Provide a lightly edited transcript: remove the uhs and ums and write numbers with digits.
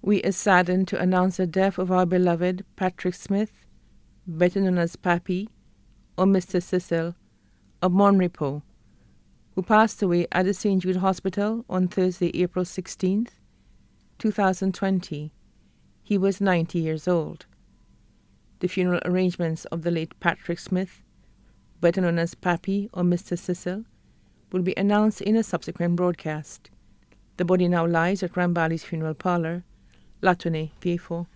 We are saddened to announce the death of our beloved Patrick Smith, better known as Pappy or Mr. Cecil, of Mon Repos, who passed away at the St. Jude Hospital on Thursday, April 16th, 2020. He was 90 years old. The funeral arrangements of the late Patrick Smith, better known as Pappy or Mr. Cecil, will be announced in a subsequent broadcast. The body now lies at Ramballi's Funeral Parlour, Latone, Vieux Fort.